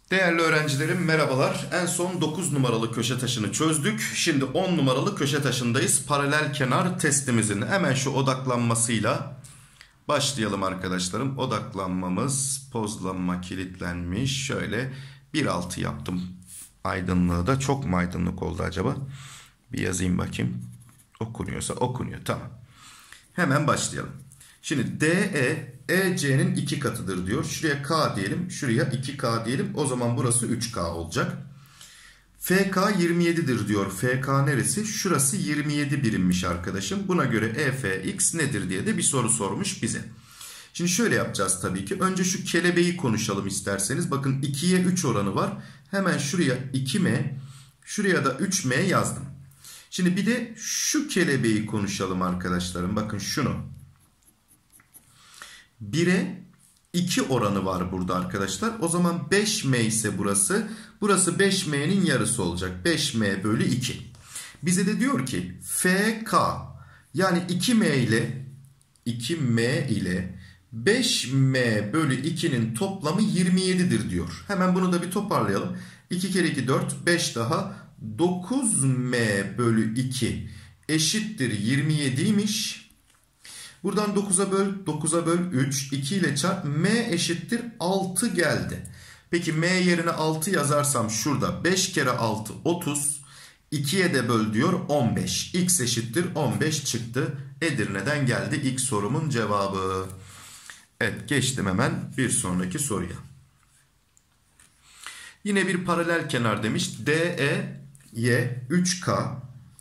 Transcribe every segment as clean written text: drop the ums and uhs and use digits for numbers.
Değerli öğrencilerim merhabalar. En son 9 numaralı köşe taşını çözdük. Şimdi 10 numaralı köşe taşındayız. Paralel kenar testimizin hemen şu odaklanmasıyla başlayalım arkadaşlarım. Odaklanmamız pozlanma kilitlenmiş. Şöyle 1.6 yaptım. Aydınlığı da çok mu aydınlık oldu acaba? Bir yazayım bakayım. Okunuyorsa okunuyor. Tamam. Hemen başlayalım. Şimdi DE EC'nin 2 katıdır diyor. Şuraya K diyelim. Şuraya 2K diyelim. O zaman burası 3K olacak. FK 27'dir diyor. FK neresi? Şurası 27 birimmiş arkadaşım. Buna göre EFX nedir diye de bir soru sormuş bize. Şimdi şöyle yapacağız tabii ki. Önce şu kelebeği konuşalım isterseniz. Bakın 2'ye 3 oranı var. Hemen şuraya 2M, şuraya da 3M yazdım. Şimdi bir de şu kelebeği konuşalım arkadaşlarım. Bakın şunu. 1'e 2 oranı var burada arkadaşlar. O zaman 5M ise burası. Burası 5M'nin yarısı olacak. 5M bölü 2. Bize de diyor ki FK yani 2M ile 5M bölü 2'nin toplamı 27'dir diyor. Hemen bunu da bir toparlayalım. 2 kere 2 4, 5 daha 9M bölü 2 eşittir 27'ymiş. Buradan 9'a böl, 9'a böl 3, 2 ile çarp, m eşittir 6 geldi. Peki m yerine 6 yazarsam şurada 5 kere 6 30, 2'ye de böl diyor 15. X eşittir 15 çıktı. Edirne'den geldi ilk sorumun cevabı. Evet, geçtim hemen bir sonraki soruya. Yine bir paralel kenar demiş. DE'ye 3K,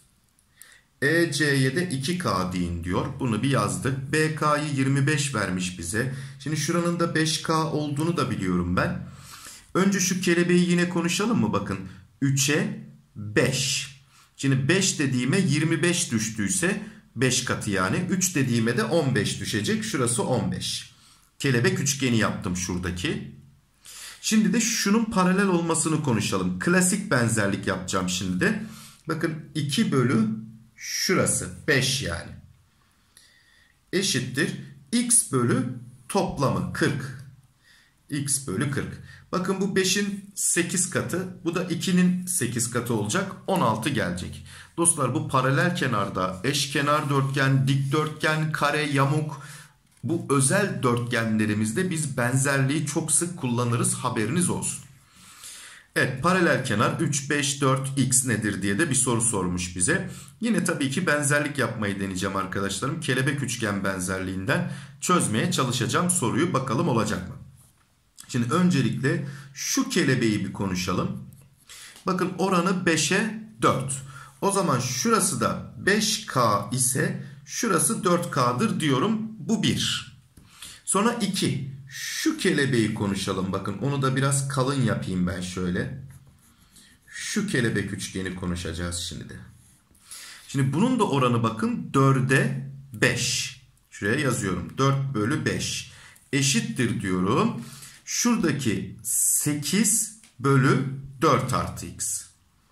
EC'ye de 2K deyin diyor. Bunu bir yazdık. BK'yı 25 vermiş bize. Şimdi şuranın da 5K olduğunu da biliyorum ben. Önce şu kelebeği yine konuşalım mı? Bakın 3'e 5. Şimdi 5 dediğime 25 düştüyse 5 katı yani. 3 dediğime de 15 düşecek. Şurası 15. Kelebek üçgeni yaptım şuradaki. Şimdi de şunun paralel olmasını konuşalım. Klasik benzerlik yapacağım şimdi de. Bakın 2 bölü şurası 5 yani. Eşittir. X bölü toplamı 40. X bölü 40. Bakın bu 5'in 8 katı. Bu da 2'nin 8 katı olacak. 16 gelecek. Dostlar bu paralel kenarda eşkenar dörtgen, dikdörtgen, kare, yamuk, bu özel dörtgenlerimizde biz benzerliği çok sık kullanırız. Haberiniz olsun. Evet, paralel kenar 3, 5, 4 x nedir diye de bir soru sormuş bize. Yine tabii ki benzerlik yapmayı deneyeceğim arkadaşlarım. Kelebek üçgen benzerliğinden çözmeye çalışacağım soruyu. Bakalım olacak mı? Şimdi öncelikle şu kelebeği bir konuşalım. Bakın oranı 5'e 4. O zaman şurası da 5K ise şurası 4K'dır diyorum. Bu 1. Sonra 2. Şu kelebeği konuşalım. Bakın onu da biraz kalın yapayım ben şöyle. Şu kelebek üçgeni konuşacağız şimdi de. Şimdi bunun da oranı bakın 4'e 5. Şuraya yazıyorum. 4 bölü 5 eşittir diyorum. Şuradaki 8 bölü 4 artı x.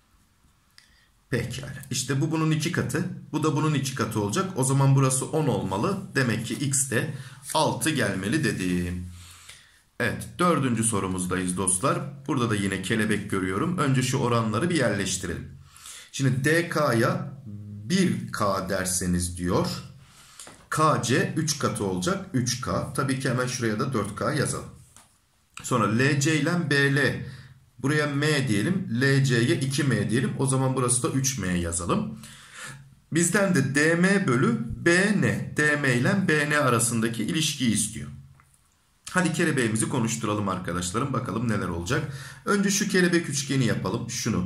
Pekala. İşte bu bunun 2 katı. Bu da bunun 2 katı olacak. O zaman burası 10 olmalı. Demek ki x de 6 gelmeli dedim. Evet, 4. sorumuzdayız dostlar. Burada da yine kelebek görüyorum. Önce şu oranları bir yerleştirelim. Şimdi DK'ya 1K derseniz diyor. KC 3 katı olacak. 3K. Tabii ki hemen şuraya da 4K yazalım. Sonra LC ile BL. Buraya M diyelim. LC'ye 2M diyelim. O zaman burası da 3M yazalım. Bizden de DM bölü BN. DM ile BN arasındaki ilişkiyi istiyor. Hadi kelebeğimizi konuşturalım arkadaşlarım. Bakalım neler olacak. Önce şu kelebek üçgeni yapalım. Şunu.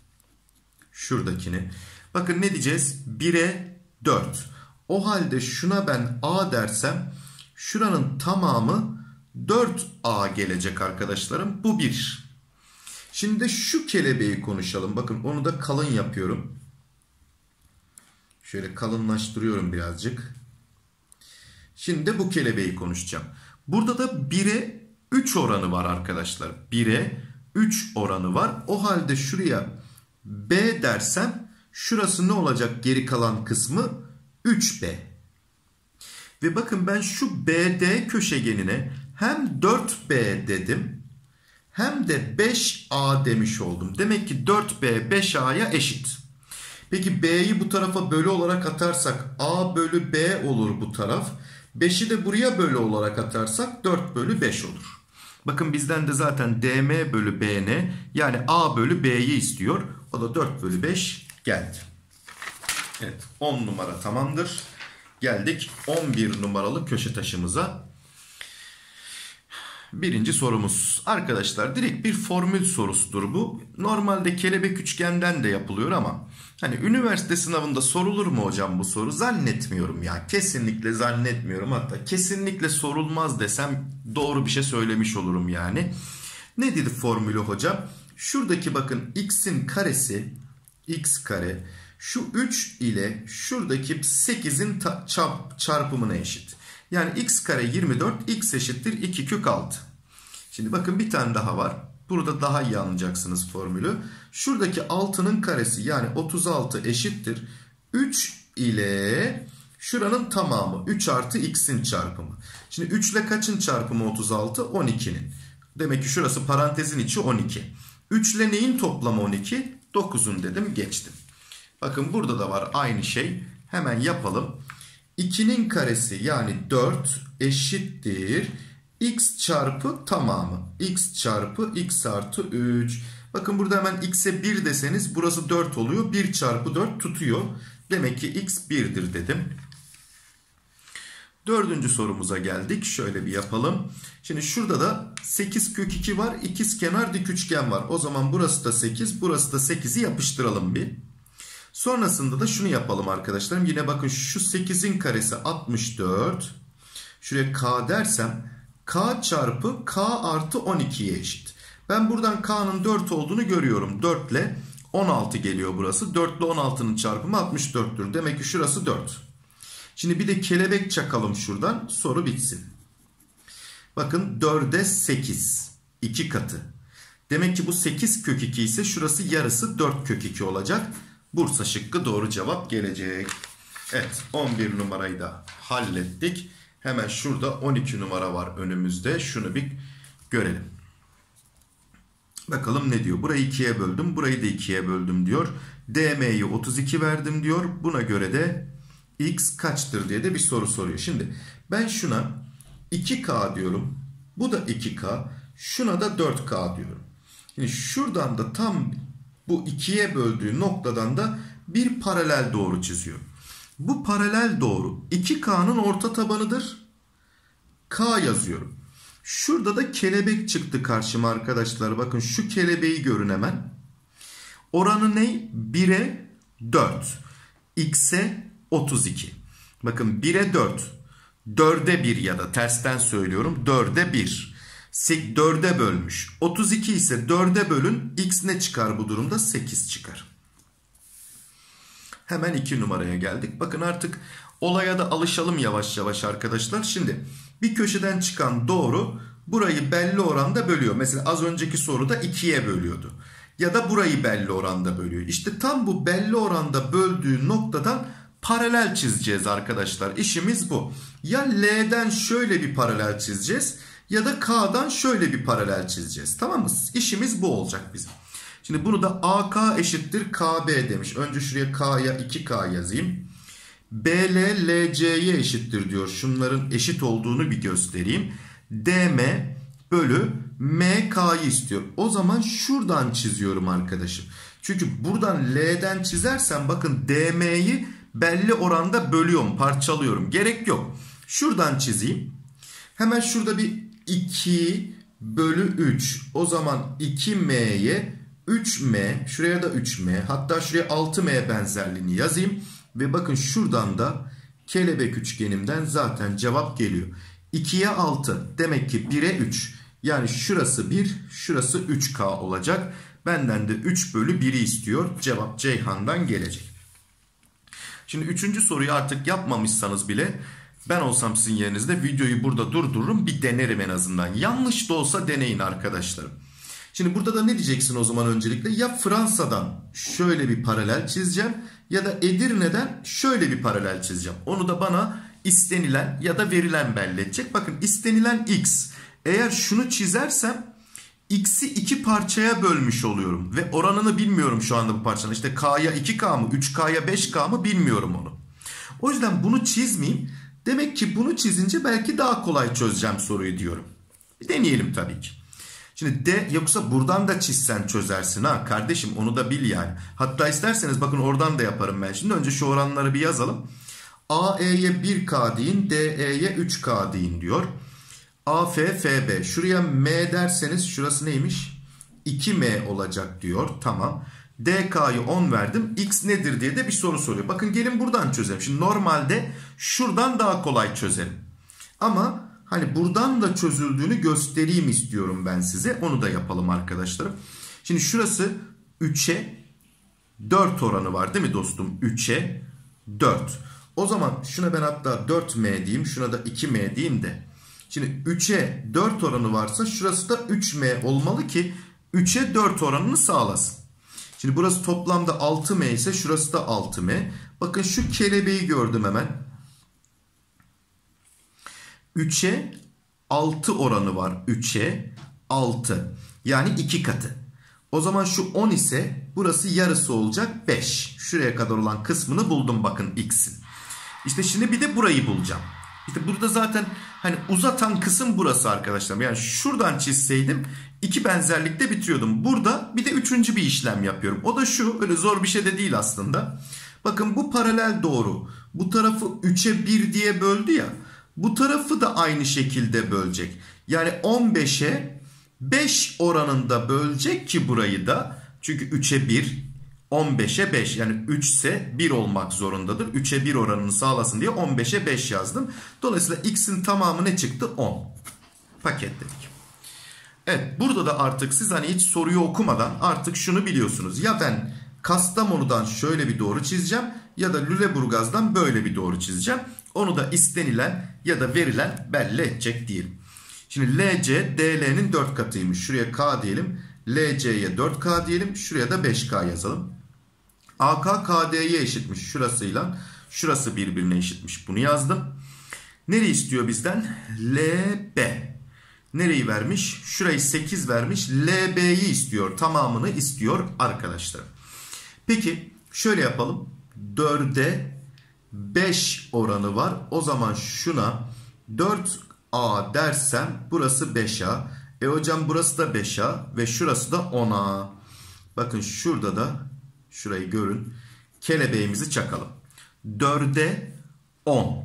Şuradakini. Bakın ne diyeceğiz? 1'e 4. O halde şuna ben A dersem şuranın tamamı 4A gelecek arkadaşlarım. Bu 1. Şimdi de şu kelebeği konuşalım. Bakın onu da kalın yapıyorum. Şöyle kalınlaştırıyorum birazcık. Şimdi de bu kelebeği konuşacağım. Burada da 1'e 3 oranı var arkadaşlar. 1'e 3 oranı var. O halde şuraya B dersem şurası ne olacak geri kalan kısmı? 3B. Ve bakın ben şu BD köşegenine hem 4B dedim hem de 5A demiş oldum. Demek ki 4B 5A'ya eşit. Peki B'yi bu tarafa bölü olarak atarsak A bölü B olur bu taraf. 5'i de buraya bölü olarak atarsak 4 bölü 5 olur. Bakın bizden de zaten DM bölü BN yani A bölü B'yi istiyor. O da 4 bölü 5 geldi. Evet, 10 numara tamamdır. Geldik 11 numaralı köşe taşımıza. Birinci sorumuz. Arkadaşlar direkt bir formül sorusudur bu. Normalde kelebek üçgenden de yapılıyor ama hani üniversite sınavında sorulur mu hocam bu soru? Zannetmiyorum ya. Kesinlikle zannetmiyorum. Hatta kesinlikle sorulmaz desem doğru bir şey söylemiş olurum yani. Nedir formülü hocam? Şuradaki bakın x'in karesi x kare şu 3 ile şuradaki 8'in çarpımına eşit. Yani x kare 24 x eşittir 2 kök 6. Şimdi bakın bir tane daha var. Burada daha iyi anlayacaksınız formülü. Şuradaki 6'nın karesi yani 36 eşittir 3 ile şuranın tamamı 3 artı x'in çarpımı. Şimdi 3 ile kaçın çarpımı 36? 12'nin. Demek ki şurası parantezin içi 12. 3 ile neyin toplamı 12? 9'un dedim geçtim. Bakın burada da var aynı şey. Hemen yapalım. 2'nin karesi yani 4 eşittir x çarpı tamamı. X çarpı x artı 3. Bakın burada hemen x'e 1 deseniz burası 4 oluyor. 1 çarpı 4 tutuyor. Demek ki x 1'dir dedim. Dördüncü sorumuza geldik. Şöyle bir yapalım. Şimdi şurada da 8 kök 2 var. İkizkenar dik üçgen var. O zaman burası da 8. Burası da 8'i yapıştıralım bir. Sonrasında da şunu yapalım arkadaşlarım. Yine bakın şu 8'in karesi 64. Şuraya k dersem k çarpı k artı 12'ye eşit. Ben buradan k'nın 4 olduğunu görüyorum. 4 ile 16 geliyor burası. 4 ile 16'nın çarpımı 64'tür. Demek ki şurası 4. Şimdi bir de kelebek çakalım şuradan. Soru bitsin. Bakın 4'e 8. 2 katı. Demek ki bu 8 kök 2 ise şurası yarısı 4 kök 2 olacak. Bursa şıkkı doğru cevap gelecek. Evet 11 numarayı da hallettik. Hemen şurada 12 numara var önümüzde. Şunu bir görelim. Bakalım ne diyor. Burayı 2'ye böldüm. Burayı da 2'ye böldüm diyor. DM'yi 32 verdim diyor. Buna göre de x kaçtır diye de bir soru soruyor. Şimdi ben şuna 2k diyorum. Bu da 2k. Şuna da 4k diyorum. Şimdi şuradan da tam bu 2'ye böldüğü noktadan da bir paralel doğru çiziyor. Bu paralel doğru 2K'nın orta tabanıdır. K yazıyorum. Şurada da kelebek çıktı karşıma arkadaşlar. Bakın şu kelebeği görün hemen. Oranı ne? 1'e 4. X'e 32. Bakın 1'e 4. 4'e 1 ya da tersten söylüyorum. 4'e 1. 4'e bölmüş. 32 ise 4'e bölün. X ne çıkar bu durumda? 8 çıkar. Hemen 2 numaraya geldik. Bakın artık olaya da alışalım yavaş yavaş arkadaşlar. Şimdi bir köşeden çıkan doğru burayı belli oranda bölüyor. Mesela az önceki soruda 2'ye bölüyordu. Ya da burayı belli oranda bölüyor. İşte tam bu belli oranda böldüğü noktadan paralel çizeceğiz arkadaşlar. İşimiz bu. Ya L'den şöyle bir paralel çizeceğiz ya da K'dan şöyle bir paralel çizeceğiz. Tamam mı? İşimiz bu olacak bizim. Şimdi bunu da AK eşittir KB demiş. Önce şuraya K'ya 2K yazayım. BL LC'ye eşittir diyor. Şunların eşit olduğunu bir göstereyim. DM bölü MK'yı istiyor. O zaman şuradan çiziyorum arkadaşım. Çünkü buradan L'den çizersem bakın DM'yi belli oranda bölüyorum, parçalıyorum. Gerek yok. Şuradan çizeyim. Hemen şurada bir 2 bölü 3. O zaman 2M'ye 3M, şuraya da 3M, hatta şuraya 6M benzerliğini yazayım. Ve bakın şuradan da kelebek üçgenimden zaten cevap geliyor. 2'ye 6 demek ki 1'e 3. Yani şurası 1, şurası 3K olacak. Benden de 3 bölü 1'i istiyor. Cevap Ceyhan'dan gelecek. Şimdi 3. soruyu artık yapmamışsanız bile ben olsam sizin yerinizde videoyu burada durdururum. Bir denerim en azından. Yanlış da olsa deneyin arkadaşlarım. Şimdi burada da ne diyeceksin o zaman öncelikle? Ya Fransa'dan şöyle bir paralel çizeceğim ya da Edirne'den şöyle bir paralel çizeceğim. Onu da bana istenilen ya da verilen belli edecek. Bakın istenilen X. Eğer şunu çizersem X'i iki parçaya bölmüş oluyorum. Ve oranını bilmiyorum şu anda bu parçanın. İşte K'ya 2K mı 3K'ya 5K mı bilmiyorum onu. O yüzden bunu çizmeyeyim. Demek ki bunu çizince belki daha kolay çözeceğim soruyu diyorum. Deneyelim tabii ki. Şimdi yoksa buradan da çizsen çözersin ha kardeşim, onu da bil yani. Hatta isterseniz bakın oradan da yaparım ben. Şimdi önce şu oranları bir yazalım. AE'ye 1K deyin, DE'ye 3K deyin diyor. AF, FB. Şuraya M derseniz şurası neymiş? 2M olacak diyor. Tamam. DK'yı 10 verdim. X nedir diye de bir soru soruyor. Bakın gelin buradan çözelim. Şimdi normalde şuradan daha kolay çözelim. Ama hani buradan da çözüldüğünü göstereyim istiyorum ben size. Onu da yapalım arkadaşlarım. Şimdi şurası 3'e 4 oranı var değil mi dostum? 3'e 4. O zaman şuna ben hatta 4M diyeyim. Şuna da 2M diyeyim de. Şimdi 3'e 4 oranı varsa şurası da 3M olmalı ki 3'e 4 oranını sağlasın. Şimdi burası toplamda 6M ise şurası da 6M. Bakın şu kelebeği gördüm hemen. 3'e 6 oranı var. 3'e 6. Yani 2 katı. O zaman şu 10 ise burası yarısı olacak 5. Şuraya kadar olan kısmını buldum bakın X'in. İşte şimdi bir de burayı bulacağım. İşte burada zaten hani uzatan kısım burası arkadaşlar. Yani şuradan çizseydim iki benzerlikte bitiriyordum. Burada bir de üçüncü bir işlem yapıyorum. O da şu, öyle zor bir şey de değil aslında. Bakın bu paralel doğru. Bu tarafı 3'e 1 diye böldü ya. Bu tarafı da aynı şekilde bölecek. Yani 15'e 5 oranında bölecek ki burayı da. Çünkü 3'e 1, 15'e 5. Yani 3 ise 1 olmak zorundadır. 3'e 1 oranını sağlasın diye 15'e 5 yazdım. Dolayısıyla X'in tamamı ne çıktı? 10. Paketledik. Evet, burada da artık siz hani hiç soruyu okumadan artık şunu biliyorsunuz. Ya ben Kastamonu'dan şöyle bir doğru çizeceğim ya da Lüleburgaz'dan böyle bir doğru çizeceğim. Onu da istenilen ya da verilen belli edecek diyelim. Şimdi LC DL'nin 4 katıymış. Şuraya K diyelim. LC'ye 4K diyelim. Şuraya da 5K yazalım. AK KD'ye eşitmiş şurasıyla. Şurası birbirine eşitmiş. Bunu yazdım. Nereyi istiyor bizden? LB. Nereyi vermiş? Şurayı 8 vermiş. LB'yi istiyor. Tamamını istiyor arkadaşlar. Peki şöyle yapalım. 4'e 5 oranı var. O zaman şuna 4A dersem burası 5A. Hocam burası da 5A ve şurası da 10A. Bakın şurada da şurayı görün. Kelebeğimizi çakalım. 4'e 10.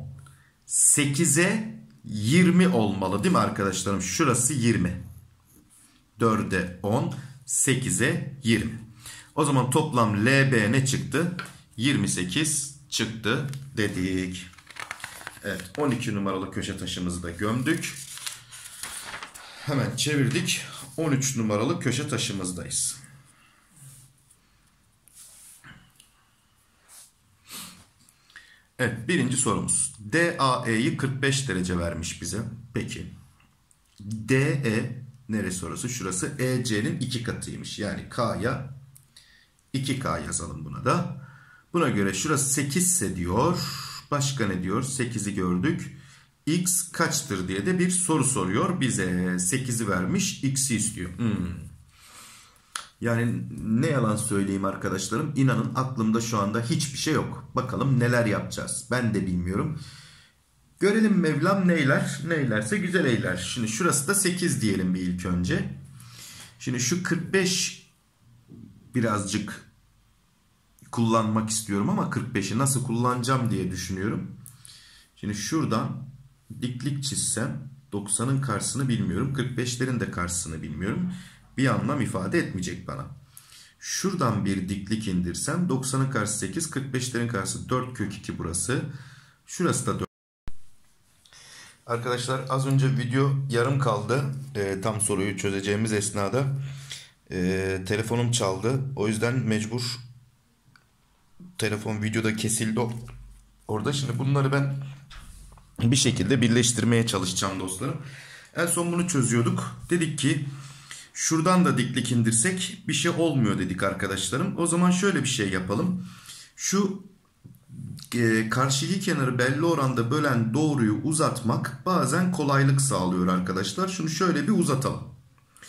8'e 20 olmalı değil mi arkadaşlarım? Şurası 20. 4'e 10. 8'e 20. O zaman toplam LB ne çıktı? 28 çıktı dedik. Evet, 12 numaralı köşe taşımızı da gömdük. Hemen çevirdik. 13 numaralı köşe taşımızdayız. Evet, birinci sorumuz. DAE'yi 45 derece vermiş bize. Peki. DE neresi orası? Şurası EC'nin 2 katıymış. Yani K'ya 2K yazalım buna da. Buna göre şurası 8 ise diyor. Başka ne diyor? 8'i gördük. X kaçtır diye de bir soru soruyor bize. 8'i vermiş. X'i istiyor. Yani ne yalan söyleyeyim arkadaşlarım. İnanın aklımda şu anda hiçbir şey yok. Bakalım neler yapacağız. Ben de bilmiyorum. Görelim Mevlam neyler. Neylerse güzel eyler. Şimdi şurası da 8 diyelim bir ilk önce. Şimdi şu 45 birazcık kullanmak istiyorum ama 45'i nasıl kullanacağım diye düşünüyorum. Şimdi şuradan diklik çizsem 90'ın karşısını bilmiyorum. 45'lerin de karşısını bilmiyorum. Bir anlam ifade etmeyecek bana. Şuradan bir diklik indirsem 90'ın karşısı 8, 45'lerin karşısı 4 kök 2 burası. Şurası da 4. Arkadaşlar az önce video yarım kaldı. Tam soruyu çözeceğimiz esnada telefonum çaldı. O yüzden mecbur telefon videoda kesildi orada. Şimdi bunları ben bir şekilde birleştirmeye çalışacağım dostlarım. En son bunu çözüyorduk. Dedik ki şuradan da diklik indirsek bir şey olmuyor dedik arkadaşlarım. O zaman şöyle bir şey yapalım. Şu karşı iki kenarı belli oranda bölen doğruyu uzatmak bazen kolaylık sağlıyor arkadaşlar. Şunu şöyle bir uzatalım.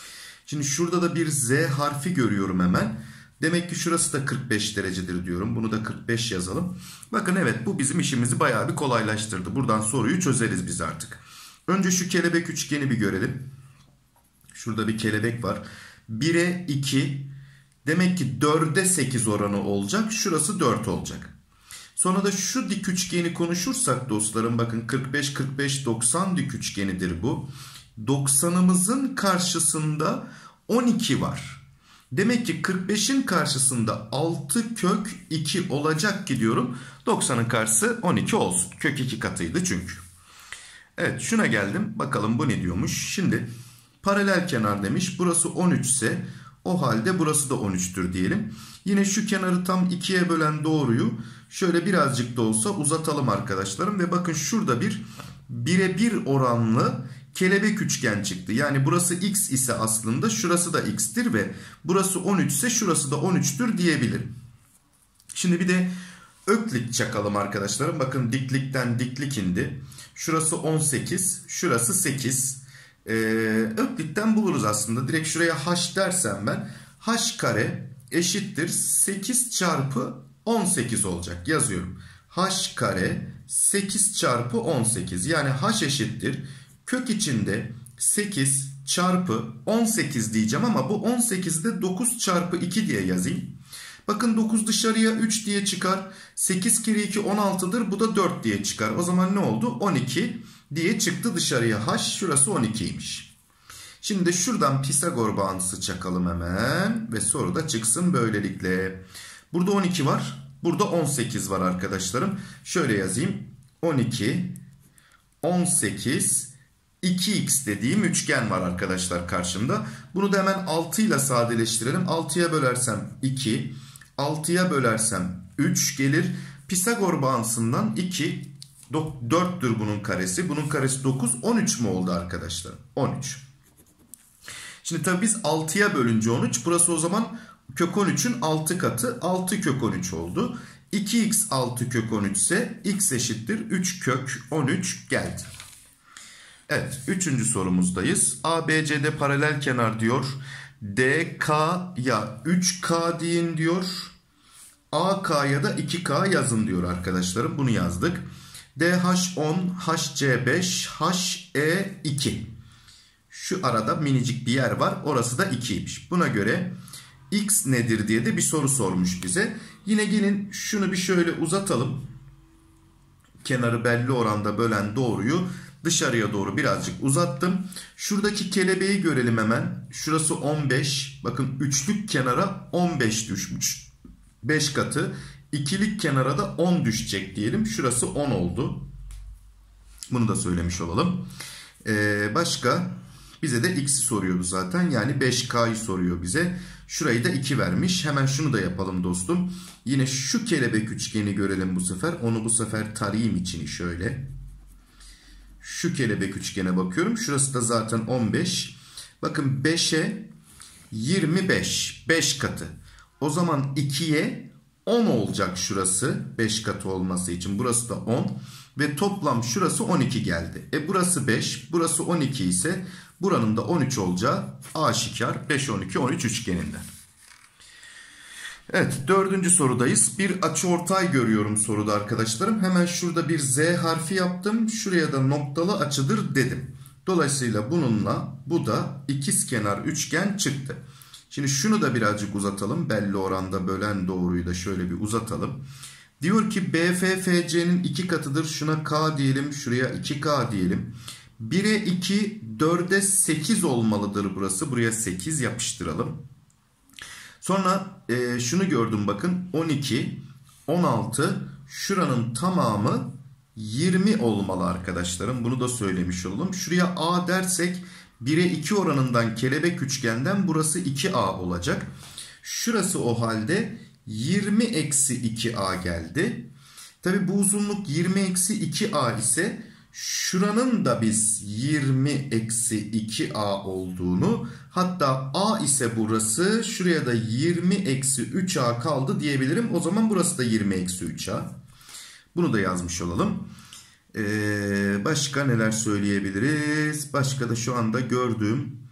Şimdi şurada da bir Z harfi görüyorum hemen. Demek ki şurası da 45 derecedir diyorum. Bunu da 45 yazalım. Bakın evet, bu bizim işimizi bayağı bir kolaylaştırdı. Buradan soruyu çözeriz biz artık. Önce şu kelebek üçgeni bir görelim. Şurada bir kelebek var. 1'e 2. Demek ki 4'e 8 oranı olacak. Şurası 4 olacak. Sonra da şu dik üçgeni konuşursak dostlarım, bakın 45 45 90 dik üçgenidir bu. 90'ımızın karşısında 12 var. Demek ki 45'in karşısında 6 kök 2 olacak ki diyorum. 90'ın karşısı 12 olsun. Kök 2 katıydı çünkü. Evet, şuna geldim. Bakalım bu ne diyormuş. Şimdi paralel kenar demiş. Burası 13 ise o halde burası da 13'tür diyelim. Yine şu kenarı tam 2'ye bölen doğruyu şöyle birazcık da olsa uzatalım arkadaşlarım. Ve bakın şurada bir 1'e 1 oranlı kelebek üçgen çıktı. Yani burası x ise aslında şurası da x'tir ve burası 13 ise şurası da 13'tür diyebilirim. Şimdi bir de öklit çakalım arkadaşlarım. Bakın diklikten diklik indi. Şurası 18, şurası 8. Öklitten buluruz aslında. Direkt şuraya h dersem ben, h kare eşittir 8 çarpı 18 olacak. Yazıyorum. H kare 8 çarpı 18. Yani h eşittir kök içinde 8 çarpı 18 diyeceğim ama bu 18'i de 9 çarpı 2 diye yazayım. Bakın 9 dışarıya 3 diye çıkar. 8 kere 2 16'dır. Bu da 4 diye çıkar. O zaman ne oldu? 12 diye çıktı dışarıya. H şurası 12'ymiş. Şimdi de şuradan Pisagor bağıntısı çakalım hemen. Ve soru da çıksın böylelikle. Burada 12 var. Burada 18 var arkadaşlarım. Şöyle yazayım. 12, 18, 2x dediğim üçgen var arkadaşlar karşımda. Bunu da hemen 6 ile sadeleştirelim. 6'ya bölersem 2, 6'ya bölersem 3 gelir. Pisagor bağıntısından 2, 4'tür bunun karesi. Bunun karesi 9, 13 mu oldu arkadaşlar? 13. Şimdi tabii biz 6'ya bölünce 13. Burası o zaman kök 13'ün 6 katı. 6 kök 13 oldu. 2x 6 kök 13 ise x eşittir 3 kök 13 geldi. Evet, 3. sorumuzdayız. ABCD paralel kenar diyor. DK'ya 3K deyin diyor. AK'ya da 2K yazın diyor arkadaşlarım. Bunu yazdık. DH10, HC5, HE2. Şu arada minicik bir yer var. Orası da 2'ymiş. Buna göre x nedir diye de bir soru sormuş bize. Yine gelin şunu bir şöyle uzatalım. Kenarı belli oranda bölen doğruyu dışarıya doğru birazcık uzattım. Şuradaki kelebeği görelim hemen. Şurası 15. Bakın üçlük kenara 15 düşmüş. 5 katı. İkilik kenara da 10 düşecek diyelim. Şurası 10 oldu. Bunu da söylemiş olalım. Başka bize de x'i soruyordu zaten. Yani 5K'yı soruyor bize. Şurayı da 2 vermiş. Hemen şunu da yapalım dostum. Yine şu kelebek üçgeni görelim bu sefer. Onu bu sefer tarayayım içini şöyle. Şu kelebek üçgene bakıyorum. Şurası da zaten 15. Bakın 5'e 25. 5 katı. O zaman 2'ye 10 olacak şurası. 5 katı olması için. Burası da 10. Ve toplam şurası 12 geldi. Burası 5. Burası 12 ise buranın da 13 olacağı aşikar. 5, 12, 13 üçgeninden. Evet, 4. sorudayız. Bir açıortay görüyorum soruda arkadaşlarım. Hemen şurada bir Z harfi yaptım. Şuraya da noktalı açıdır dedim. Dolayısıyla bununla bu da ikizkenar üçgen çıktı. Şimdi şunu da birazcık uzatalım. Belli oranda bölen doğruyu da şöyle bir uzatalım. Diyor ki BFFC'nin 2 katıdır. Şuna K diyelim. Şuraya 2K diyelim. 1'e 2, 4'e 8 olmalıdır burası. Buraya 8 yapıştıralım. Sonra şunu gördüm bakın. 12, 16, şuranın tamamı 20 olmalı arkadaşlarım. Bunu da söylemiş olalım. Şuraya A dersek 1'e 2 oranından kelebek üçgenden burası 2A olacak. Şurası o halde 20 eksi 2A geldi. Tabi bu uzunluk 20 eksi 2A ise şuranın da biz 20 eksi 2A olduğunu, hatta A ise burası, şuraya da 20 eksi 3A kaldı diyebilirim. O zaman burası da 20 eksi 3A. Bunu da yazmış olalım. Başka neler söyleyebiliriz? Başka da şu anda gördüğüm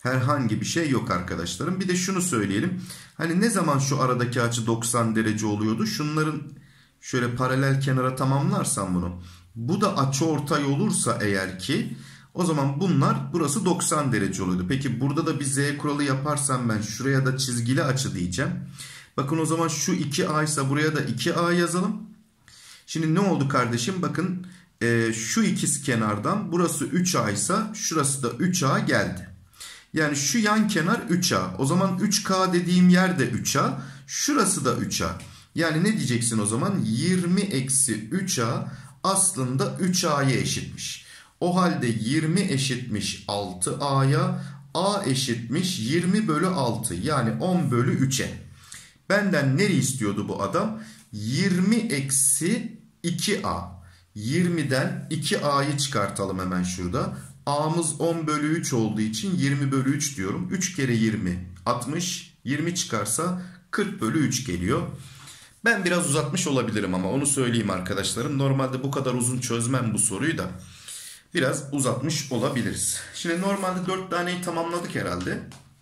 Herhangi bir şey yok arkadaşlarım. Bir de şunu söyleyelim. Hani ne zaman şu aradaki açı 90 derece oluyordu? Şunların şöyle paralel kenara tamamlarsam bunu. Bu da açıortay olursa eğer ki o zaman burası 90 derece oluyordu. Peki burada da bir z kuralı yaparsam ben şuraya da çizgili açı diyeceğim. Bakın o zaman şu 2a ise buraya da 2a yazalım. Şimdi ne oldu kardeşim? Bakın şu ikizkenardan burası 3a ise şurası da 3a geldi. Yani şu yan kenar 3a. O zaman 3k dediğim yer de 3a. Şurası da 3a. Yani ne diyeceksin o zaman? 20 eksi 3a aslında 3a'ya eşitmiş. O halde 20 eşitmiş 6a'ya. A eşitmiş 20 bölü 6. Yani 10 bölü 3'e. Benden nereyi istiyordu bu adam? 20 eksi 2a. 20'den 2a'yı çıkartalım hemen şurada. A'mız 10 bölü 3 olduğu için 20 bölü 3 diyorum. 3 kere 20 60. 20 çıkarsa 40 bölü 3 geliyor. Ben biraz uzatmış olabilirim ama onu söyleyeyim arkadaşlarım. Normalde bu kadar uzun çözmem bu soruyu da. Biraz uzatmış olabiliriz. Şimdi normalde 4 taneyi tamamladık herhalde.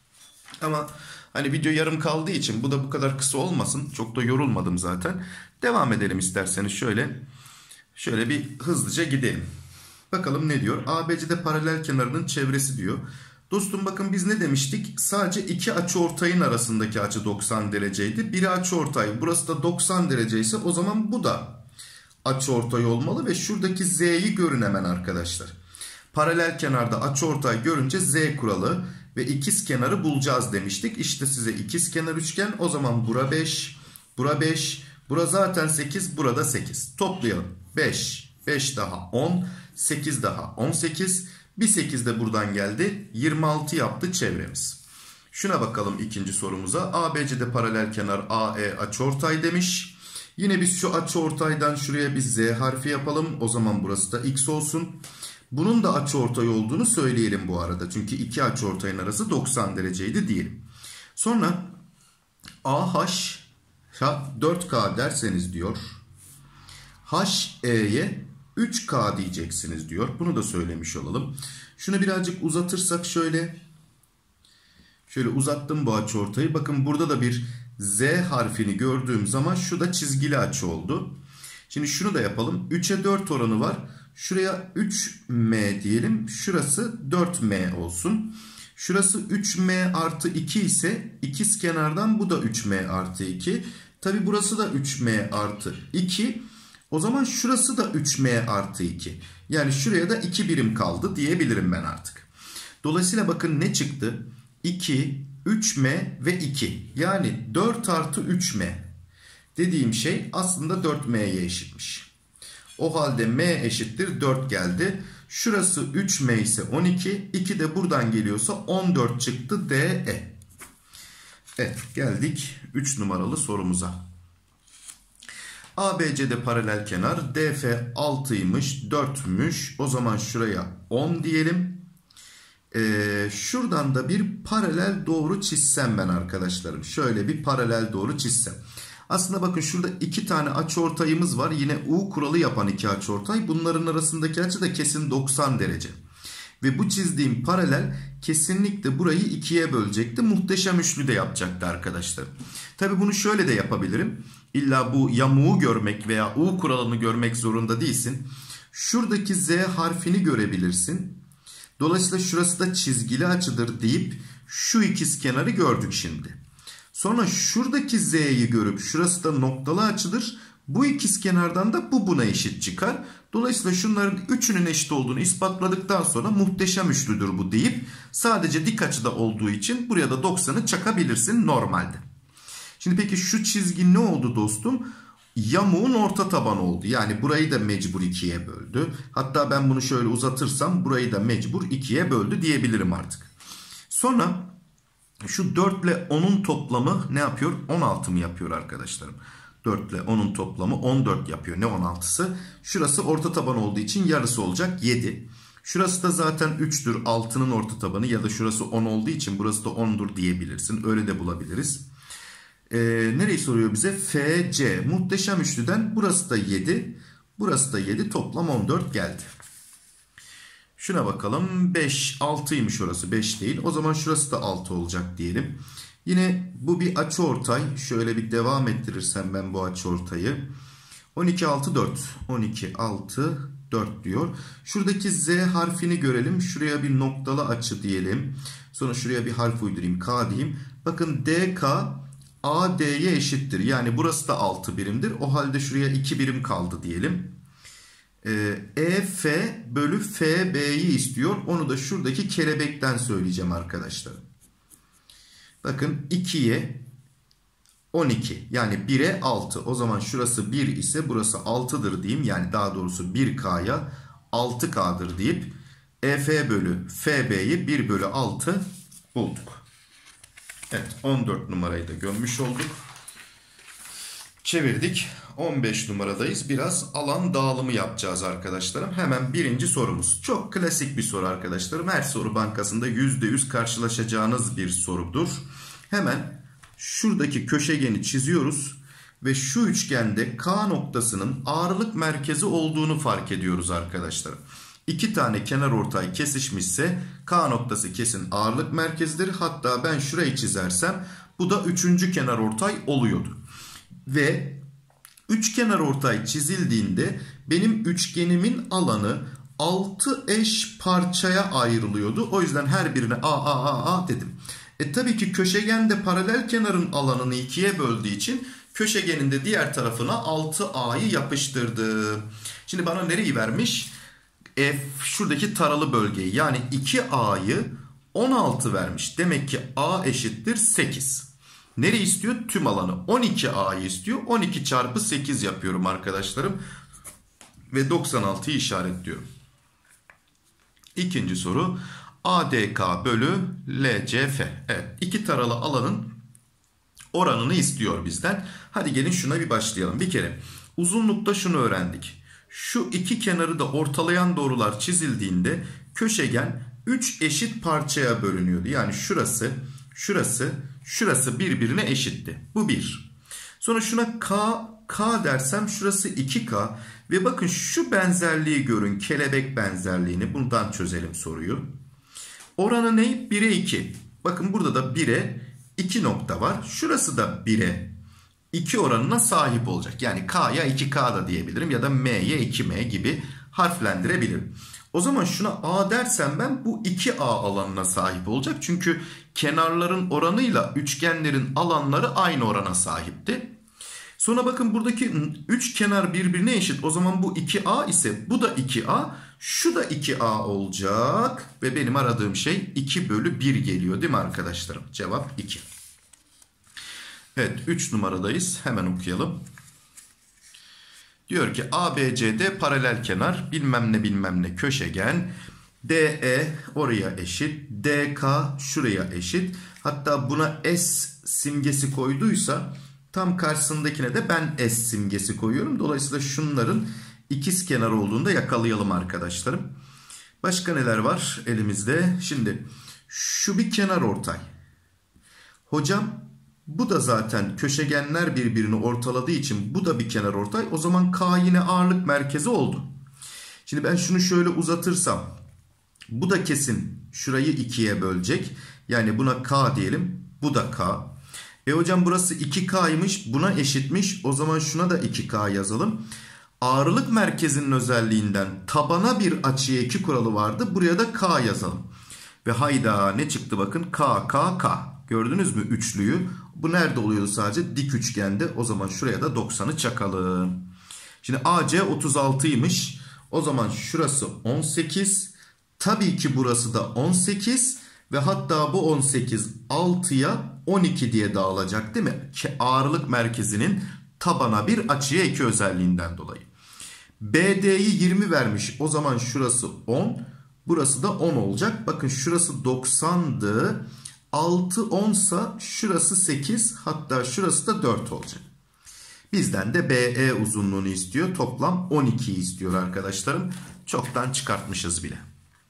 Ama hani video yarım kaldığı için bu da bu kadar kısa olmasın. Çok da yorulmadım zaten. Devam edelim isterseniz şöyle. Şöyle bir hızlıca gidelim. Bakalım ne diyor? ABC'de paralel kenarının çevresi diyor. Dostum bakın biz ne demiştik? Sadece iki açıortayın arasındaki açı 90 dereceydi. Biri açıortay. Burası da 90 derece ise o zaman bu da açıortay olmalı ve şuradaki z'yi görün hemen arkadaşlar. Paralel kenarda açıortay görünce z kuralı ve ikizkenarı bulacağız demiştik. İşte size ikizkenar üçgen. O zaman bura 5, bura 5, bura zaten 8, burada 8. Toplayalım. 5, 5 daha 10, 8 daha 18. Bir 8 de buradan geldi. 26 yaptı çevremiz. Şuna bakalım ikinci sorumuza. ABC'de paralel kenar AE açıortay demiş. Yine biz şu açıortaydan şuraya bir z harfi yapalım. O zaman burası da x olsun. Bunun da açıortay olduğunu söyleyelim bu arada. Çünkü iki açıortayın arası 90 dereceydi diyelim. Sonra AH 4K derseniz diyor. HE'ye 3K diyeceksiniz diyor. Bunu da söylemiş olalım. Şunu birazcık uzatırsak şöyle. Şöyle uzattım bu açıortayı. Bakın burada da bir Z harfini gördüğüm zaman şu da çizgili açı oldu. Şimdi şunu da yapalım. 3'e 4 oranı var. Şuraya 3M diyelim. Şurası 4M olsun. Şurası 3M artı 2 ise ikizkenardan bu da 3M artı 2. Tabi burası da 3M artı 2. O zaman şurası da 3M artı 2. Yani şuraya da 2 birim kaldı diyebilirim ben artık. Dolayısıyla bakın ne çıktı? 2, 3M ve 2. Yani 4 artı 3M dediğim şey aslında 4M'ye eşitmiş. O halde M eşittir 4 geldi. Şurası 3M ise 12. 2 de buradan geliyorsa 14 çıktı DE. Evet geldik 3 numaralı sorumuza. ABC'de paralel kenar DF 6'ymış 4'müş. O zaman şuraya 10 diyelim. Şuradan da bir paralel doğru çizsem ben arkadaşlarım. Şöyle bir paralel doğru çizsem. Aslında bakın şurada iki tane açıortayımız var. Yine U kuralı yapan iki açıortay. Bunların arasındaki açı da kesin 90 derece. Ve bu çizdiğim paralel kesinlikle burayı ikiye bölecekti. Muhteşem üçlü de yapacaktı arkadaşlar. Tabi bunu şöyle de yapabilirim. İlla bu yamuğu görmek veya U kuralını görmek zorunda değilsin. Şuradaki Z harfini görebilirsin. Dolayısıyla şurası da çizgili açıdır deyip şu ikizkenarı gördük şimdi. Sonra şuradaki Z'yi görüp şurası da noktalı açıdır. Bu ikizkenardan da bu buna eşit çıkar. Dolayısıyla şunların üçünün eşit olduğunu ispatladıktan sonra muhteşem üçlüdür bu deyip sadece dik açıda olduğu için buraya da 90'ı çakabilirsin normalde. Şimdi peki şu çizgi ne oldu dostum? Yamuğun orta tabanı oldu. Yani burayı da mecbur ikiye böldü. Hatta ben bunu şöyle uzatırsam burayı da mecbur ikiye böldü diyebilirim artık. Sonra şu 4 ile 10'un toplamı ne yapıyor? 16 mı yapıyor arkadaşlarım? 4 ile 10'un toplamı 14 yapıyor. Ne 16'sı? Şurası orta taban olduğu için yarısı olacak 7. Şurası da zaten 3'tür. 6'nın orta tabanı ya da şurası 10 olduğu için burası da 10'dur diyebilirsin. Öyle de bulabiliriz. Nereyi soruyor bize? FC. Muhteşem üçlüden burası da 7. Burası da 7. Toplam 14 geldi. Şuna bakalım. 5, 6'ymış orası. 5 değil. O zaman şurası da 6 olacak diyelim. Yine bu bir açıortay. Şöyle bir devam ettirirsem ben bu açıortayı. 12, 6, 4. 12, 6, 4 diyor. Şuradaki Z harfini görelim. Şuraya bir noktalı açı diyelim. Sonra şuraya bir harf uydurayım. K diyeyim. Bakın DK AD'ye eşittir. Yani burası da 6 birimdir. O halde şuraya 2 birim kaldı diyelim. EF bölü FB'yi istiyor. Onu da şuradaki kelebekten söyleyeceğim arkadaşlar. Bakın 2'ye 12 yani 1'e 6. O zaman şurası 1 ise burası 6'dır diyeyim. Yani daha doğrusu 1K'ya 6K'dır deyip EF bölü FB'yi 1 bölü 6 bulduk. Evet, 14 numarayı da gömmüş olduk. Çevirdik. 15 numaradayız. Biraz alan dağılımı yapacağız arkadaşlarım. Hemen birinci sorumuz. Çok klasik bir soru arkadaşlarım. Her soru bankasında %100 karşılaşacağınız bir sorudur. Hemen şuradaki köşegeni çiziyoruz. Ve şu üçgende K noktasının ağırlık merkezi olduğunu fark ediyoruz arkadaşlarım. İki tane kenarortay kesişmişse K noktası kesin ağırlık merkezidir. Hatta ben şurayı çizersem bu da üçüncü kenarortay oluyordu. Ve üçkenarortay çizildiğinde benim üçgenimin alanı 6 eş parçaya ayrılıyordu. O yüzden her birine A dedim. Tabii ki köşegen de paralel kenarın alanını ikiye böldüğü için köşegenin de diğer tarafına 6A'yı yapıştırdı. Şimdi bana nereyi vermiş? Şuradaki taralı bölgeyi yani 2A'yı 16 vermiş. Demek ki A eşittir 8. Nereyi istiyor? Tüm alanı. 12A'yı istiyor. 12 çarpı 8 yapıyorum arkadaşlarım. Ve 96'yı işaretliyorum. İkinci soru. ADK bölü LCF. Evet. İki taralı alanın oranını istiyor bizden. Hadi gelin şuna bir başlayalım. Bir kere uzunlukta şunu öğrendik. Şu iki kenarı da ortalayan doğrular çizildiğinde köşegen 3 eşit parçaya bölünüyordu. Yani şurası birbirine eşitti. Bu 1. Sonra şuna K dersem şurası 2K. Ve bakın şu benzerliği görün. Kelebek benzerliğini. Bundan çözelim soruyu. Oranı ne? 1'e 2. Bakın burada da 1'e 2 nokta var. Şurası da 1'e 2 oranına sahip olacak. Yani K'ya 2K da diyebilirim. Ya da M'ye 2M gibi harflendirebilirim. O zaman şuna A dersem ben bu 2A alanına sahip olacak. Çünkü kenarların oranıyla üçgenlerin alanları aynı orana sahipti. Sonra bakın buradaki 3 kenar birbirine eşit. O zaman bu 2A ise bu da 2A. Şu da 2A olacak. Ve benim aradığım şey 2 bölü 1 geliyor değil mi arkadaşlarım? Cevap 2. Evet 3 numaradayız. Hemen okuyalım. Diyor ki ABCD paralel kenar bilmem ne köşegen. DE oraya eşit. DK şuraya eşit. Hatta buna S simgesi koyduysa tam karşısındakine de ben S simgesi koyuyorum. Dolayısıyla şunların ikizkenar olduğunu da yakalayalım arkadaşlarım. Başka neler var elimizde? Şimdi şu bir kenarortay. Hocam bu da zaten köşegenler birbirini ortaladığı için bu da bir kenarortay. O zaman K yine ağırlık merkezi oldu. Şimdi ben şunu şöyle uzatırsam bu da kesin şurayı 2'ye bölecek. Yani buna K diyelim. Bu da K. Hocam burası 2K'ymış. Buna eşitmiş. O zaman şuna da 2K yazalım. Ağırlık merkezinin özelliğinden tabana bir açıya 2 kuralı vardı. Buraya da K yazalım. Ve hayda ne çıktı bakın. K. Gördünüz mü üçlüyü? Bu nerede oluyordu sadece? Dik üçgende. O zaman şuraya da 90'ı çakalım. Şimdi AC 36'ymış. O zaman şurası 18. Tabii ki burası da 18. Ve hatta bu 18 6'ya 12 diye dağılacak değil mi? Ağırlık merkezinin tabana bir açıya 2 özelliğinden dolayı. BD'yi 20 vermiş. O zaman şurası 10. Burası da 10 olacak. Bakın şurası 90'dı. 6 10 sa şurası 8. Hatta şurası da 4 olacak. Bizden de BE uzunluğunu istiyor. Toplam 12 istiyor arkadaşlarım. Çoktan çıkartmışız bile.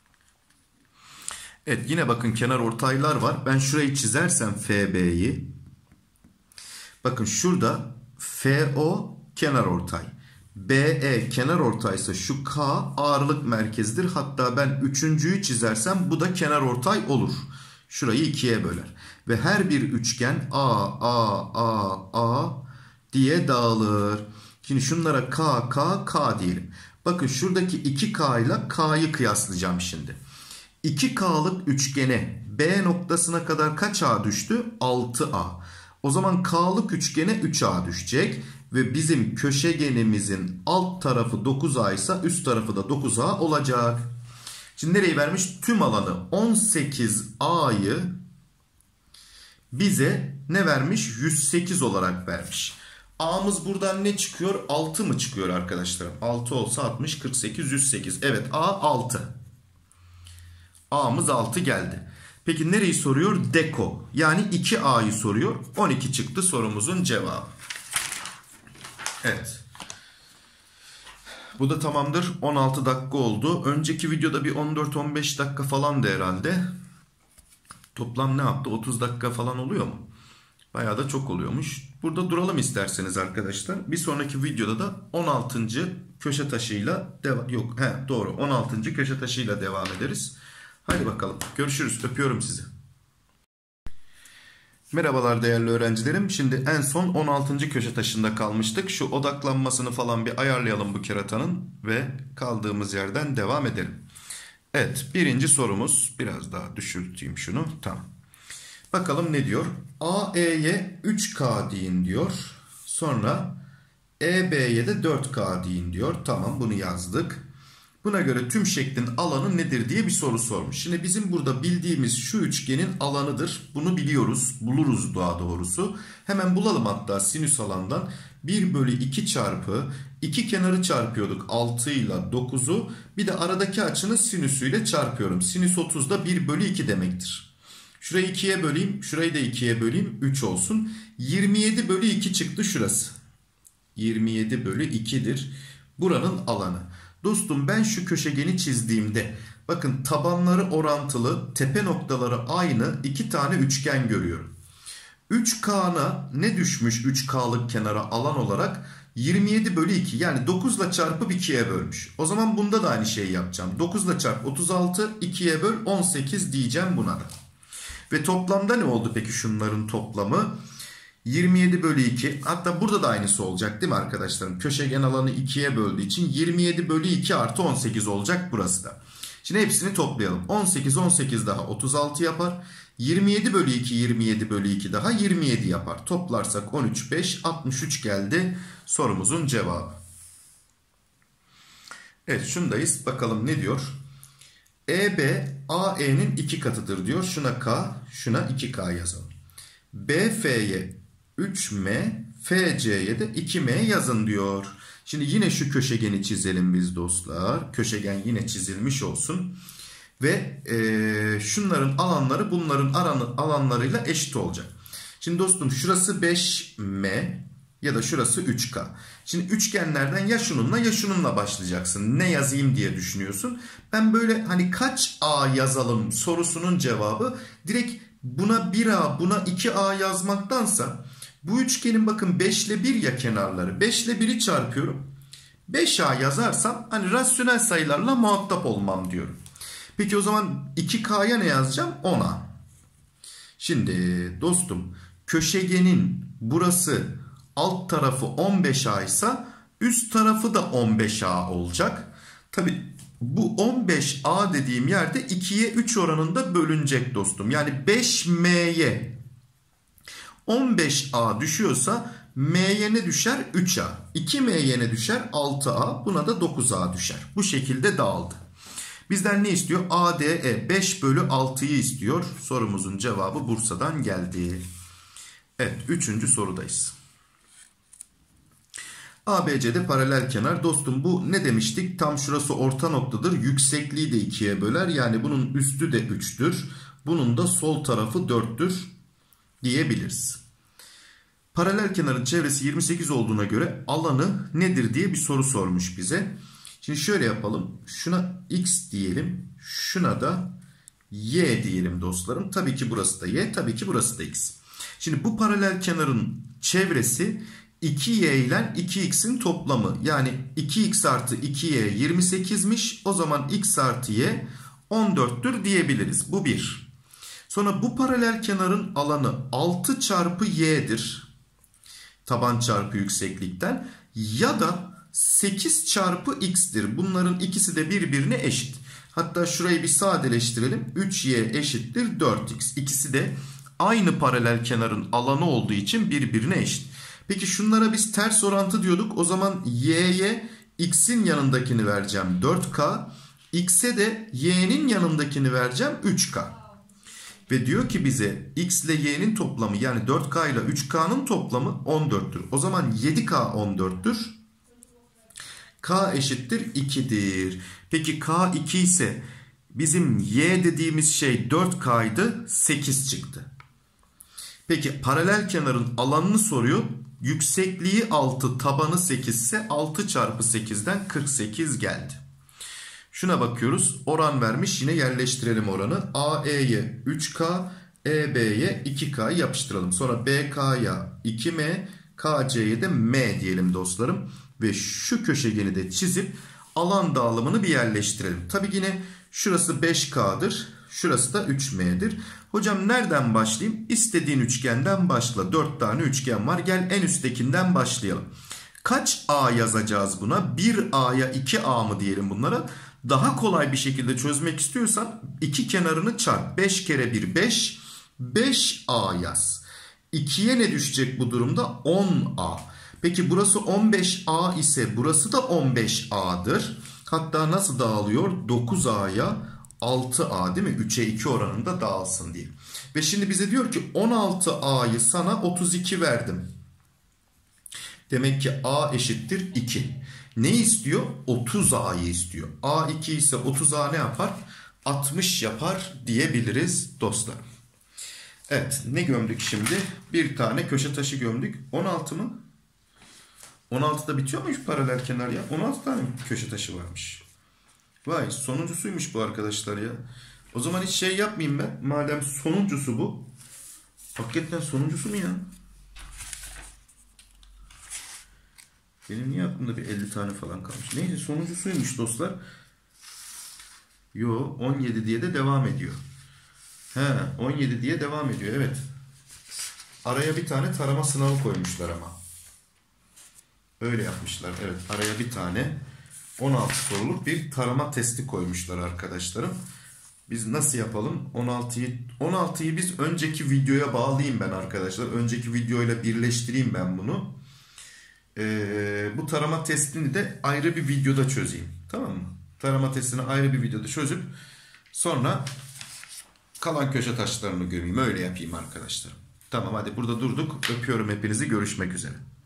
Evet yine bakın kenar ortaylar var. Ben şurayı çizersem FB'yi. Bakın şurada FO kenar ortay. BE kenarortaysa şu K ağırlık merkezidir. Hatta ben üçüncüyü çizersem bu da kenarortay olur. Şurayı ikiye böler. Ve her bir üçgen A diye dağılır. Şimdi şunlara K diyelim. Bakın şuradaki 2K ile K'yı kıyaslayacağım şimdi. 2K'lık üçgene B noktasına kadar kaç A düştü? 6A. O zaman K'lık üçgene 3A düşecek. Ve bizim köşegenimizin alt tarafı 9A ise üst tarafı da 9A olacak. Şimdi nereyi vermiş? Tüm alanı 18A'yı bize ne vermiş? 108 olarak vermiş. A'mız buradan ne çıkıyor? 6 mı çıkıyor arkadaşlar? 6 olsa 60, 48, 108. Evet, A 6. A'mız 6 geldi. Peki nereyi soruyor? Deko. Yani 2A'yı soruyor. 12 çıktı sorumuzun cevabı. Evet. Bu da tamamdır. 16 dakika oldu. Önceki videoda bir 14-15 dakika falandı herhalde. Toplam ne yaptı? 30 dakika falan oluyor mu? Bayağı da çok oluyormuş. Burada duralım isterseniz arkadaşlar. Bir sonraki videoda da 16. köşe taşıyla devam. 16. köşe taşıyla devam ederiz. Hadi bakalım. Görüşürüz. Öpüyorum sizi. Merhabalar değerli öğrencilerim. Şimdi en son 16. köşe taşında kalmıştık. Şu odaklanmasını falan bir ayarlayalım bu keratanın ve kaldığımız yerden devam edelim. Evet, birinci sorumuz. Biraz daha düşürteyim şunu. Tamam. Bakalım ne diyor? AE'ye 3K deyin diyor. Sonra EB'ye de 4K deyin diyor. Tamam, bunu yazdık. Buna göre tüm şeklin alanı nedir diye bir soru sormuş. Şimdi bizim burada bildiğimiz şu üçgenin alanıdır. Bunu biliyoruz. Buluruz daha doğrusu. Hemen bulalım hatta sinüs alandan. 1 bölü 2 çarpı 2 kenarı çarpıyorduk 6 ile 9'u. Bir de aradaki açının sinüsüyle çarpıyorum. Sinüs 30 da 1 bölü 2 demektir. Şurayı 2'ye böleyim. Şurayı da 2'ye böleyim. 3 olsun. 27 bölü 2 çıktı şurası. 27 bölü 2'dir. Buranın alanı. Dostum ben şu köşegeni çizdiğimde bakın tabanları orantılı, tepe noktaları aynı iki tane üçgen görüyorum. 3K'na ne düşmüş 3K'lık kenara alan olarak? 27 bölü 2 yani 9 ile çarpıp 2'ye bölmüş. O zaman bunda da aynı şeyi yapacağım. 9 ile çarp 36, 2'ye böl 18 diyeceğim buna da. Ve toplamda ne oldu peki şunların toplamı? 27 bölü 2, hatta burada da aynısı olacak değil mi arkadaşlarım? Köşegen alanı 2'ye böldüğü için 27 bölü 2 artı 18 olacak burası da. Şimdi hepsini toplayalım. 18 daha 36 yapar. 27 bölü 2 27 bölü 2 daha 27 yapar. Toplarsak 13 5 63 geldi sorumuzun cevabı. Evet, şundayız. Bakalım ne diyor? EB AE'nin 2 katıdır diyor. Şuna K, şuna 2K yazalım. BF'ye 3M, FC'ye de 2M yazın diyor. Şimdi yine şu köşegeni çizelim biz dostlar. Köşegen yine çizilmiş olsun. Ve şunların alanları bunların alanlarıyla eşit olacak. Şimdi dostum şurası 5M ya da şurası 3K. Şimdi üçgenlerden ya şununla ya şununla başlayacaksın. Ne yazayım diye düşünüyorsun. Ben böyle hani kaç A yazalım sorusunun cevabı direkt buna 1A buna 2A yazmaktansa bu üçgenin bakın 5 ile 1 ya kenarları. 5 ile 1'i çarpıyorum. 5A yazarsam hani rasyonel sayılarla muhatap olmam diyorum. Peki o zaman 2K'ya ne yazacağım? 10A. Şimdi dostum köşegenin burası alt tarafı 15A ise üst tarafı da 15A olacak. Tabi bu 15A dediğim yerde 2'ye 3 oranında bölünecek dostum. Yani 5M'ye 15A düşüyorsa M'ye ne düşer? 3A. 2M'ye ne düşer? 6A. Buna da 9A düşer. Bu şekilde dağıldı. Bizden ne istiyor? ADE 5 bölü 6'yı istiyor. Sorumuzun cevabı Bursa'dan geldi. Evet, 3. sorudayız. ABC'de paralel kenar. Dostum bu ne demiştik? Tam şurası orta noktadır. Yüksekliği de 2'ye böler. Yani bunun üstü de 3'tür. Bunun da sol tarafı 4'tür diyebiliriz. Paralel kenarın çevresi 28 olduğuna göre alanı nedir diye bir soru sormuş bize. Şimdi şöyle yapalım. Şuna x diyelim. Şuna da y diyelim dostlarım. Tabii ki burası da y. Tabii ki burası da x. Şimdi bu paralel kenarın çevresi 2y ile 2x'in toplamı. Yani 2x artı 2y 28'miş. O zaman x artı y 14'tür diyebiliriz. Bu 1. Sonra bu paralel kenarın alanı 6 çarpı y'dir. Taban çarpı yükseklikten. Ya da 8 çarpı x'tir. Bunların ikisi de birbirine eşit. Hatta şurayı bir sadeleştirelim. 3y eşittir 4x. İkisi de aynı paralel kenarın alanı olduğu için birbirine eşit. Peki şunlara biz ters orantı diyorduk. O zaman y'ye x'in yanındakini vereceğim 4k. X'e de y'nin yanındakini vereceğim 3k. Ve diyor ki bize x ile y'nin toplamı yani 4k ile 3k'nın toplamı 14'tür. O zaman 7k 14'tür. K eşittir 2'dir. Peki k 2 ise bizim y dediğimiz şey 4k'ydı, 8 çıktı. Peki paralel kenarın alanını soruyor. Yüksekliği 6, tabanı 8 ise 6 çarpı 8'den 48 geldi. Şuna bakıyoruz. Oran vermiş. Yine yerleştirelim oranı. AE'ye 3K, EB'ye 2K yapıştıralım. Sonra BK'ya 2M, KC'ye de M diyelim dostlarım. Ve şu köşegeni de çizip alan dağılımını bir yerleştirelim. Tabi yine şurası 5K'dır. Şurası da 3M'dir. Hocam nereden başlayayım? İstediğin üçgenden başla. 4 tane üçgen var. Gel en üsttekinden başlayalım. Kaç A yazacağız buna? 1A'ya 2A mı diyelim bunlara? Daha kolay bir şekilde çözmek istiyorsan iki kenarını çarp. 5 kere 1 5. 5A yaz. 2'ye ne düşecek bu durumda? 10A. Peki burası 15A ise burası da 15A'dır. Hatta nasıl dağılıyor? 9A'ya 6A değil mi? 3'e 2 oranında dağılsın diye. Ve şimdi bize diyor ki 16A'yı sana 32 verdim. Demek ki A eşittir 2. Ne istiyor? 30A'yı istiyor. A 2 ise 30A ne yapar? 60 yapar diyebiliriz dostlar. Evet, ne gömdük şimdi? Bir tane köşe taşı gömdük. 16 mı? 16'da bitiyor muymuş paralel kenar ya? 16 tane köşe taşı varmış. Vay, sonuncusuymuş bu arkadaşlar ya. O zaman hiç şey yapmayayım ben. Madem sonuncusu bu. Hakikaten sonuncusu mu ya? Benim niye aklımda bir 50 tane falan kalmış. Neyse sonuncusuymuş dostlar. Yo 17 diye de devam ediyor. He 17 diye devam ediyor evet. Araya bir tane tarama sınavı koymuşlar ama. Öyle yapmışlar evet. Araya bir tane 16 soruluk bir tarama testi koymuşlar arkadaşlarım. Biz nasıl yapalım? 16'yı biz önceki videoya bağlayayım ben arkadaşlar. Önceki videoyla birleştireyim ben bunu. Bu tarama testini de ayrı bir videoda çözeyim. Tamam mı? Tarama testini ayrı bir videoda çözüp sonra kalan köşe taşlarını gömeyim. Öyle yapayım arkadaşlar. Tamam hadi burada durduk. Öpüyorum hepinizi. Görüşmek üzere.